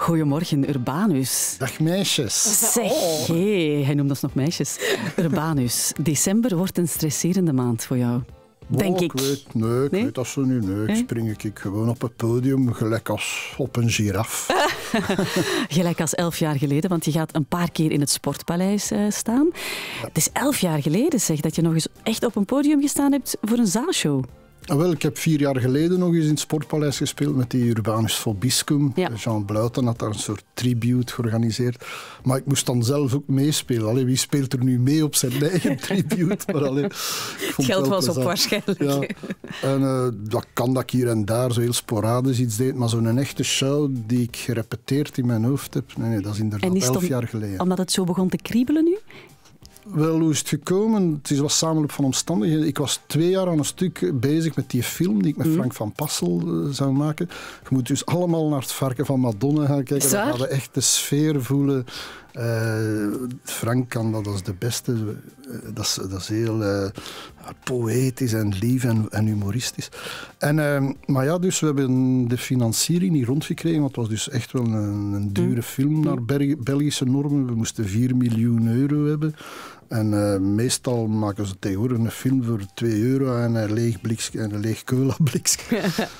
Goedemorgen, Urbanus. Dag meisjes. Zeg, hey, hij noemt ons nog meisjes. Urbanus, december wordt een stresserende maand voor jou. Denk ik. Ik weet dat zo niet. Nee, spring ik gewoon op het podium, gelijk als op een giraf. Gelijk als 11 jaar geleden, want je gaat een paar keer in het Sportpaleis staan. Ja. Het is 11 jaar geleden, zeg, dat je nog eens echt op een podium gestaan hebt voor een zaalshow. Wel, ik heb 4 jaar geleden nog eens in het Sportpaleis gespeeld met die Urbanus Vobiscum. Ja. Jean Bluiten had daar een soort tribute georganiseerd. Maar ik moest dan zelf ook meespelen. Allee, wie speelt er nu mee op zijn eigen tribute? Maar, allee, het geld was op waarschijnlijk. Ja. En dat kan dat ik hier en daar zo heel sporadisch iets deed. Maar zo'n echte show die ik gerepeteerd in mijn hoofd heb, nee, dat is inderdaad 11 jaar geleden. Omdat het zo begon te kriebelen nu? Wel, hoe is het gekomen? Het was samenloop van omstandigheden. Ik was 2 jaar aan een stuk bezig met die film die ik met Frank van Passel zou maken. Je moet dus allemaal naar het varken van Madonna gaan kijken. Dan gaan we echt de sfeer voelen. Frank kan dat als de beste. Dat is heel poëtisch en lief en humoristisch. Maar ja, dus we hebben de financiering niet rondgekregen, want het was dus echt wel een dure film naar Belgische normen. We moesten 4 miljoen euro hebben. En meestal maken ze tegenwoordig een film voor 2 euro en een leeg cola-blikje.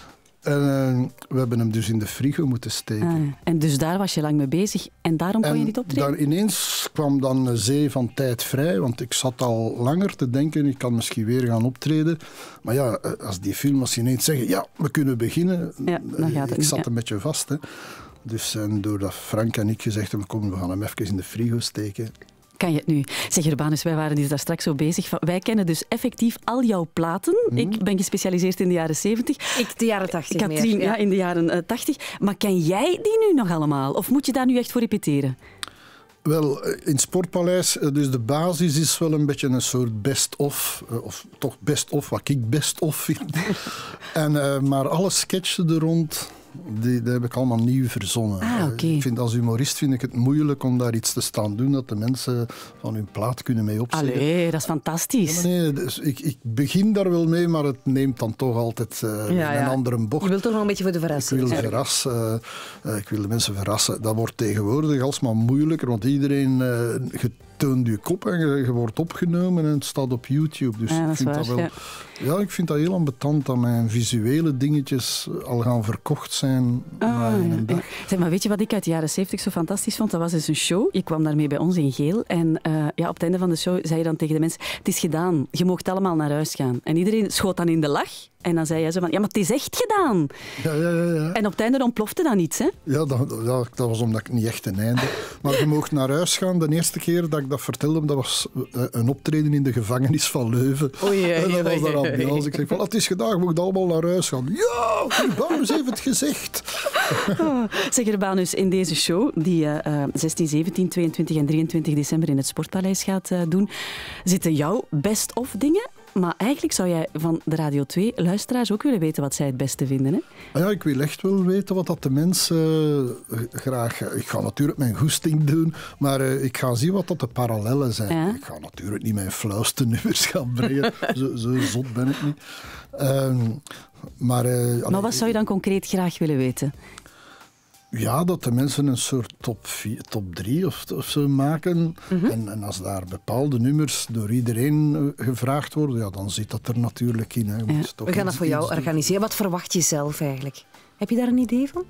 En we hebben hem dus in de frigo moeten steken. En dus daar was je lang mee bezig en daarom kon je niet optreden? Daar ineens kwam dan een zee van tijd vrij, want ik zat al langer te denken, ik kan misschien weer gaan optreden. Maar ja, als je ineens zeggen, ja, we kunnen beginnen, dan gaat het ik zat een beetje vast. Hè. Dus doordat Frank en ik gezegd hebben, we gaan hem even in de frigo steken. Kan je het nu? Zeg Urbanus, wij waren dus daar straks zo bezig. Wij kennen dus effectief al jouw platen. Ik ben gespecialiseerd in de jaren 70. Ik de jaren 80 Katrien, meer. Ja, in de jaren 80. Maar ken jij die nu nog allemaal? Of moet je daar nu echt voor repeteren? Wel, in het Sportpaleis, dus de basis is wel een beetje een soort best-of, of toch best-of, wat ik best-of vind. Maar alle sketchen er rond, die heb ik allemaal nieuw verzonnen. Okay. Als humorist vind ik het moeilijk om daar iets te staan doen dat de mensen van hun plaat kunnen mee opzeggen. Allee, dat is fantastisch. Ja, nee, dus ik begin daar wel mee, maar het neemt dan toch altijd een andere bocht. Je wilt toch nog een beetje voor de verrassing. Ik wil de mensen verrassen. Dat wordt tegenwoordig alsmaar moeilijker, want iedereen toont je kop en je wordt opgenomen en het staat op YouTube. Dus ik vind dat wel... Ja, ik vind dat heel ambetant dat mijn visuele dingetjes al gaan verkocht zijn na een dag. Zeg, maar weet je wat ik uit de jaren 70 zo fantastisch vond? Dat was dus een show. Je kwam daarmee bij ons in Geel. En op het einde van de show zei je dan tegen de mensen, het is gedaan. Je moogt allemaal naar huis gaan. En iedereen schoot dan in de lach. En dan zei jij zo van, ja, maar het is echt gedaan. Ja. En op het einde ontplofte dan iets, hè? Ja, dat was omdat ik niet echt een einde. Maar je mocht naar huis gaan. De eerste keer dat ik dat vertelde, dat was een optreden in de gevangenis van Leuven. En dat was daar ambiance. Ik zeg van, het is gedaan, je mocht allemaal naar huis gaan. Ja, Urbanus heeft het gezegd. Zeg Urbanus, in deze show, die 16, 17, 22 en 23 december in het Sportpaleis gaat doen, zitten jouw best-of dingen. Maar eigenlijk zou jij van de Radio 2 luisteraars ook willen weten wat zij het beste vinden, hè? Ja, ik wil echt wel weten wat dat de mensen graag... Ik ga natuurlijk mijn goesting doen, maar ik ga zien wat dat de parallellen zijn. Ja. Ik ga natuurlijk niet mijn flauwste nummers gaan brengen. Zo zot ben ik niet. Maar wat zou je dan concreet graag willen weten? Ja, dat de mensen een soort top 3 of zo maken. En als daar bepaalde nummers door iedereen gevraagd worden, ja, dan zit dat er natuurlijk in. Hè. We gaan dat voor jou organiseren. Wat verwacht je zelf eigenlijk? Heb je daar een idee van?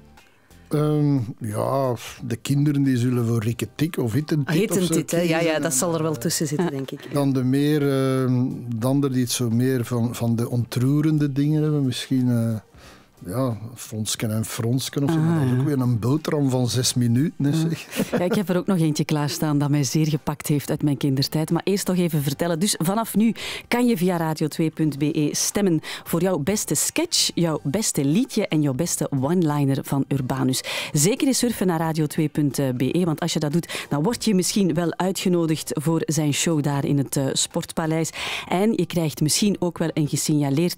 De kinderen die zullen voor Rikketik of Hittentit Hittentit, hè? Ja, dat zal er wel tussen zitten, denk ik. Dan de die iets zo meer van de ontroerende dingen hebben. Misschien... Fronsken en Fronsken of zo. Dat is ook weer een boterham van 6 minuten. Zeg. Ja, ik heb er ook nog eentje klaarstaan dat mij zeer gepakt heeft uit mijn kindertijd. Maar eerst toch even vertellen. Dus vanaf nu kan je via radio2.be stemmen voor jouw beste sketch, jouw beste liedje en jouw beste one-liner van Urbanus. Zeker eens surfen naar radio2.be, want als je dat doet, dan word je misschien wel uitgenodigd voor zijn show daar in het Sportpaleis. En je krijgt misschien ook wel een gesignaleerd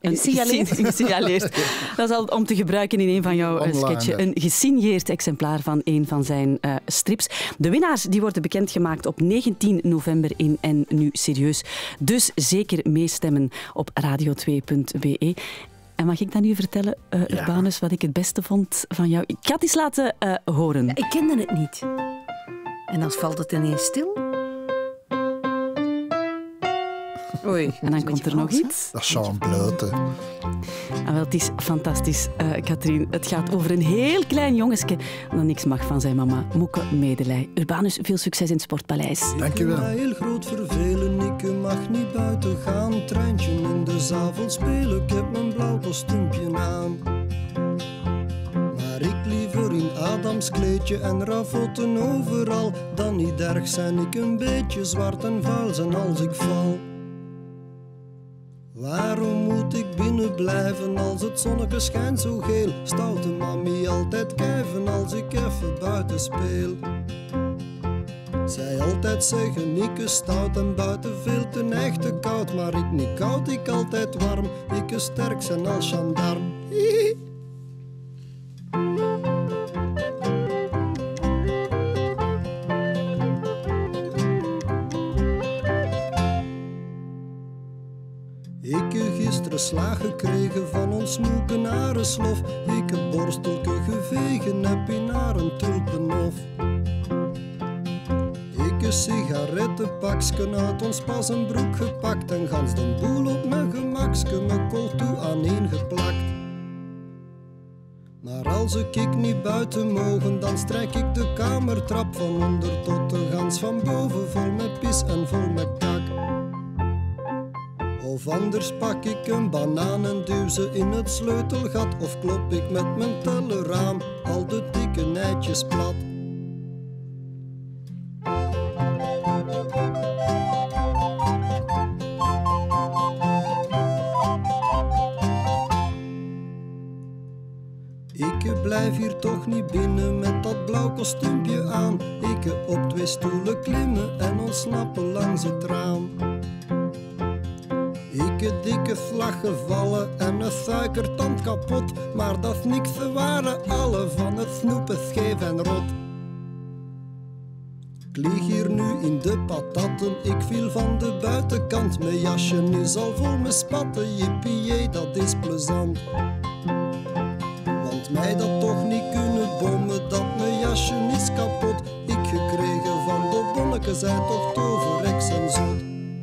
Dat is al om te gebruiken in een van jouw sketchen. Een gesigneerd exemplaar van een van zijn strips. De winnaars die worden bekendgemaakt op 19 november in En Nu Serieus. Dus zeker meestemmen op radio2.be. En mag ik dan nu vertellen, Urbanus, wat ik het beste vond van jou? Ik ga het eens laten horen. Ja, ik kende het niet. En dan valt het ineens stil. Oei. En dan komt er nog iets. Dat is Jean Bleuten. Wel, het is fantastisch, Katrien. Het gaat over een heel klein jongensje dat niks mag van zijn mama. Moeke Medelij. Urbanus, veel succes in het Sportpaleis. Dank je wel. Ik mij heel groot vervelen, ik mag niet buiten gaan. Treintje in de zavel spelen, ik heb mijn blauw kostuumpje aan. Maar ik liever in Adams kleedje en ravotten overal. Dan niet erg zijn, ik een beetje zwart en vuil zijn als ik val. Waarom moet ik binnen blijven als het zonneke schijnt zo geel? Stoute mami altijd kijven als ik even buiten speel. Zij altijd zeggen, ik is stout en buiten veel te neig te koud. Maar ik niet koud, ik altijd warm, ik is sterk zijn als gendarm. Hihi. Ik heb gisteren slaag gekregen van ons moeke naar een slof. Ik heb borstelke gevegen, heb in haar een tulpenhof. Ik heb sigarettenpaksken uit ons pas een broek gepakt en gans de boel op mijn gemakske mijn kool toe aaneengeplakt. Maar als ik niet buiten mogen, dan strijk ik de kamertrap van onder tot de gans van boven, vol met pis en vol met kak. Of anders pak ik een banaan en duw ze in het sleutelgat. Of klop ik met mijn tellerraam al de dikke nijtjes plat. Ik blijf hier toch niet binnen met dat blauw kostuumpje aan. Ik op 2 stoelen klimmen en ontsnappen langs het raam. Ik heb dikke vlag gevallen en een suikertand kapot. Maar dat is niks, ze waren alle van het snoepen scheef en rot. Ik lig hier nu in de patatten, ik viel van de buitenkant. Mijn jasje is al vol met spatten, jippie, dat is plezant. Want mij dat toch niet kunnen bommen, dat mijn jasje is kapot. Ik gekregen van de bonneke, zij toch toverrex en zot.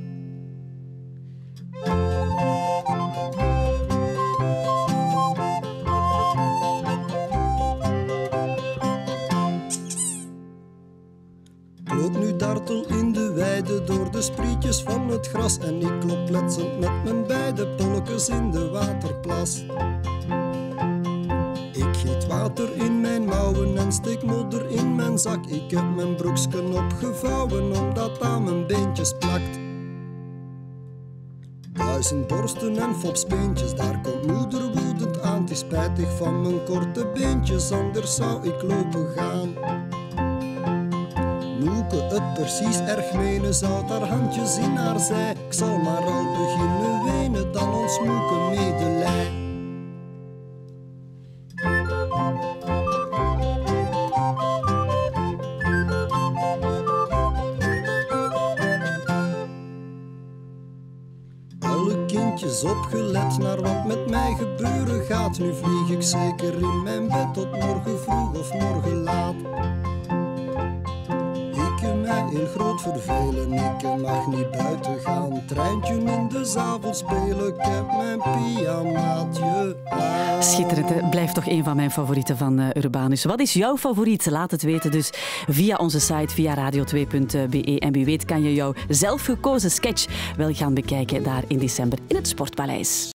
Ik loop nu dartel in de weide door de sprietjes van het gras. En ik klop letsend met mijn beide polletjes in de waterplas. Ik giet water in mijn mouwen en steek modder in mijn zak. Ik heb mijn broeksken opgevouwen omdat aan mijn beentjes plakt. 1000 borsten en fopspeentjes, daar komt moeder woedend aan. Het is spijtig van mijn korte beentjes, anders zou ik lopen gaan. Moeke het precies erg menen, zou haar handjes in haar zij. Ik zal maar al beginnen wenen, dan ons Moeke Medelij. Alle kindjes opgelet naar wat met mij gebeuren gaat. Nu vlieg ik zeker in mijn bed tot morgen vroeg of morgen laat. Ik heb mij heel groot vervelen, ik mag niet buiten gaan. Treintje in de zavel spelen, ik heb mijn pyjamaatje aan. Schitterend, hè? Blijft toch een van mijn favorieten van Urbanus. Wat is jouw favoriet? Laat het weten dus via onze site, via radio2.be. En wie weet kan je jouw zelfgekozen sketch wel gaan bekijken daar in december in het Sportpaleis.